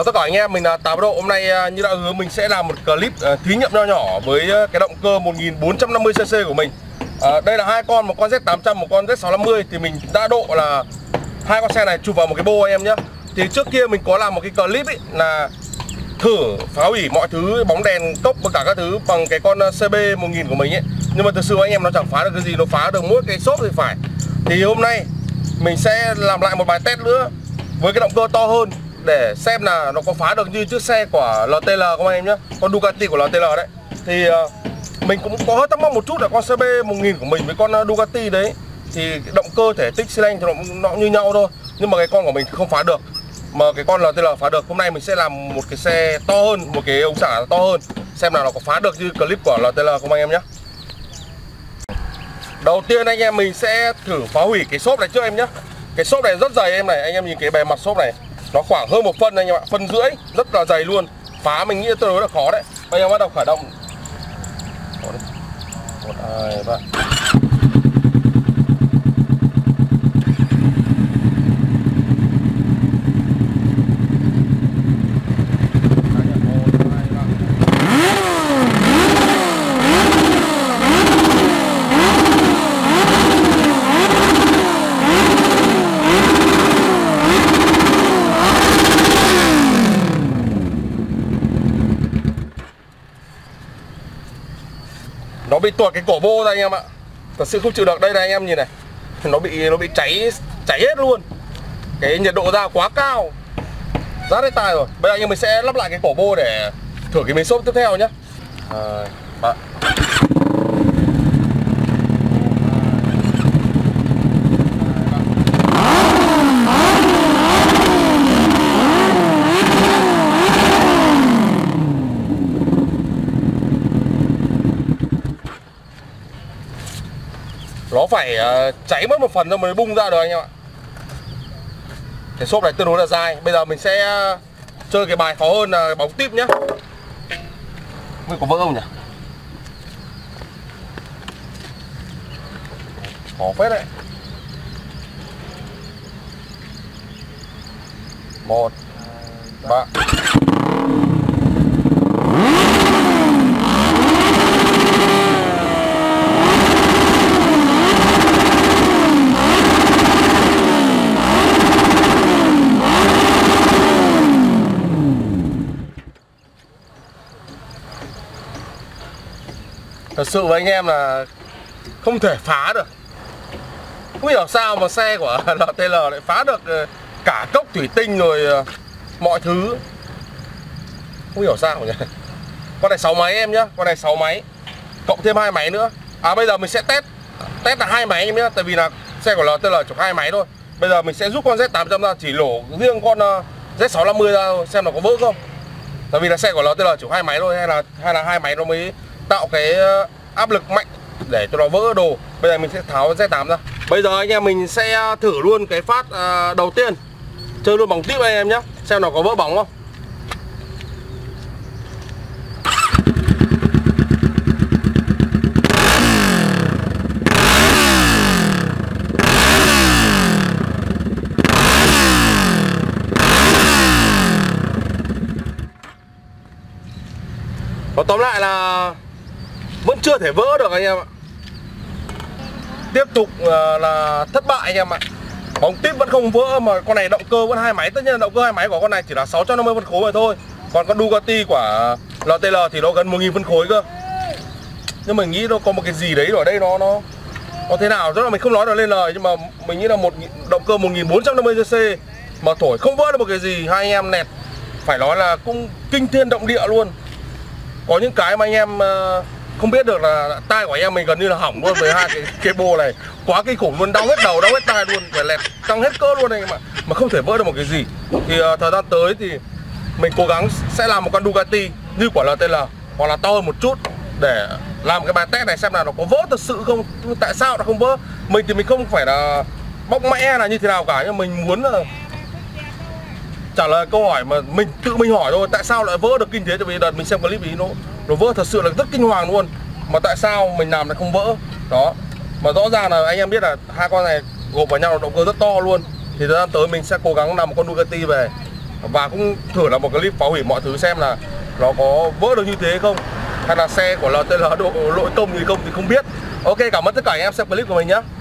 Chào tất cả anh em, mình là Tà Độ. Hôm nay như đã hứa mình sẽ làm một clip thí nghiệm nho nhỏ với cái động cơ 1450cc của mình. Đây là hai con, một con Z800, một con Z650. Thì mình đã độ là hai con xe này chụp vào một cái bô anh em nhé. Thì trước kia mình có làm một cái clip ấy là thử phá hủy mọi thứ, bóng đèn, cốc và cả các thứ bằng cái con CB1000 của mình ấy. Nhưng mà thực sự anh em nó chẳng phá được cái gì, nó phá được mỗi cái xốp thì phải. Thì hôm nay mình sẽ làm lại một bài test nữa với cái động cơ to hơn để xem là nó có phá được như chiếc xe của LTL không anh em nhé, con Ducati của LTL đấy. Thì mình cũng có hơi thắc mắc một chút là con CB1000 của mình với con Ducati đấy thì động cơ thể tích xi lanh thì nó như nhau thôi, nhưng mà cái con của mình không phá được, mà cái con LTL phá được. Hôm nay mình sẽ làm một cái xe to hơn, một cái ống xả to hơn, xem là nó có phá được như clip của LTL không anh em nhé. Đầu tiên anh em mình sẽ thử phá hủy cái xốp này trước em nhé. Cái xốp này rất dày em này, anh em nhìn cái bề mặt xốp này nó khoảng hơn 1 phân anh em ạ, phân rưỡi, rất là dày luôn. Phá mình nghĩ tương đối là khó đấy. Bây giờ bắt đầu khởi động. 1, 2, 3. Nó bị tuột cái cổ bô ra anh em ạ. Thật sự không chịu được. Đây này anh em nhìn này. Nó bị cháy hết luôn. Cái nhiệt độ ra quá cao. Rát hết tai rồi. Bây giờ anh em mình sẽ lắp lại cái cổ bô để thử cái miếng xốp tiếp theo nhé. 2, 3. Nó phải cháy mất một phần rồi mới bung ra được anh em ạ. Cái xốp này tương đối là dai. Bây giờ mình sẽ chơi cái bài khó hơn là bóng típ nhá. Mới có vỡ không nhỉ? Khó phết đấy. 1, 3. Thật sự với anh em là không thể phá được. Không hiểu sao mà xe của LTL lại phá được cả cốc thủy tinh rồi mọi thứ. Không hiểu sao nhỉ. Con này 6 máy em nhá, con này 6 máy cộng thêm 2 máy nữa. Bây giờ mình sẽ test là 2 máy em nhá, tại vì là xe của LTL chỉ 2 máy thôi. Bây giờ mình sẽ rút con Z800 ra, chỉ lổ riêng con Z650 ra xem nó có vỡ không. Tại vì là xe của LTL chỉ 2 máy thôi, hay là 2 máy nó mới tạo cái áp lực mạnh để cho nó vỡ đồ. Bây giờ mình sẽ tháo Z8 ra. Bây giờ anh em mình sẽ thử luôn cái phát đầu tiên, chơi luôn bóng típ anh em nhé, xem nó có vỡ bóng không. Và tóm lại là vẫn chưa thể vỡ được anh em ạ. Tiếp tục là thất bại anh em ạ. Bóng típ vẫn không vỡ, mà con này động cơ vẫn 2 máy. Tất nhiên là động cơ 2 máy của con này chỉ là 650 phân khối mà thôi. Còn con Ducati của LTL thì nó gần 1000 phân khối cơ. Nhưng mình nghĩ nó có một cái gì đấy ở đây nó thế nào, rất là mình không nói được lên lời. Nhưng mà mình nghĩ là một động cơ 1450cc mà thổi không vỡ được một cái gì. Hai anh em nẹt phải nói là cũng kinh thiên động địa luôn. Có những cái mà anh em không biết được là tai của anh em mình gần như là hỏng luôn với hai cái bô này. Quá kinh khủng luôn, đau hết đầu, đau hết tai luôn, phải lẹt căng hết cỡ luôn anh em ạ. Mà không thể vỡ được một cái gì. Thì thời gian tới thì mình cố gắng sẽ làm một con Ducati như của LTL hoặc là to hơn một chút để làm cái bài test này xem là nó có vỡ thật sự không, tại sao nó không vỡ. Mình thì mình không phải là bóc mẽ là như thế nào cả, nhưng mình muốn là trả lời câu hỏi mà mình tự mình hỏi thôi, tại sao lại vỡ được kinh thế. Tại vì đợt mình xem clip ý nó vỡ thật sự là rất kinh hoàng luôn, mà tại sao mình làm lại không vỡ đó. Mà rõ ràng là anh em biết là hai con này gộp vào nhau là động cơ rất to luôn. Thì thời gian tới mình sẽ cố gắng làm một con Ducati về và cũng thử làm một clip phá hủy mọi thứ xem là nó có vỡ được như thế không, hay là xe của LTL độ lỗi công gì không thì không biết. Ok, cảm ơn tất cả anh em xem clip của mình nhé.